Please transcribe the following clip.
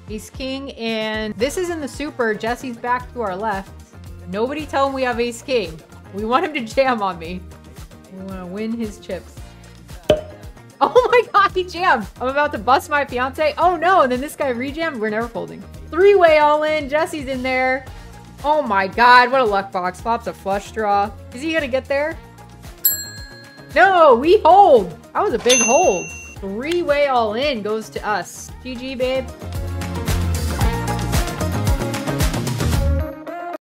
Ace king, and this is in the super. Jesse's back to our left. Nobody tell him we have ace king. We want him to jam on me. We want to win his chips. Oh my god, he jammed. I'm about to bust my fiance. Oh no, and then this guy rejammed. We're never folding. Three-way all in. Jesse's in there. Oh my god, what a luck box. Flops a flush draw. Is he gonna get there? No, we hold. That was a big hold. Three-way all in goes to us. GG, babe.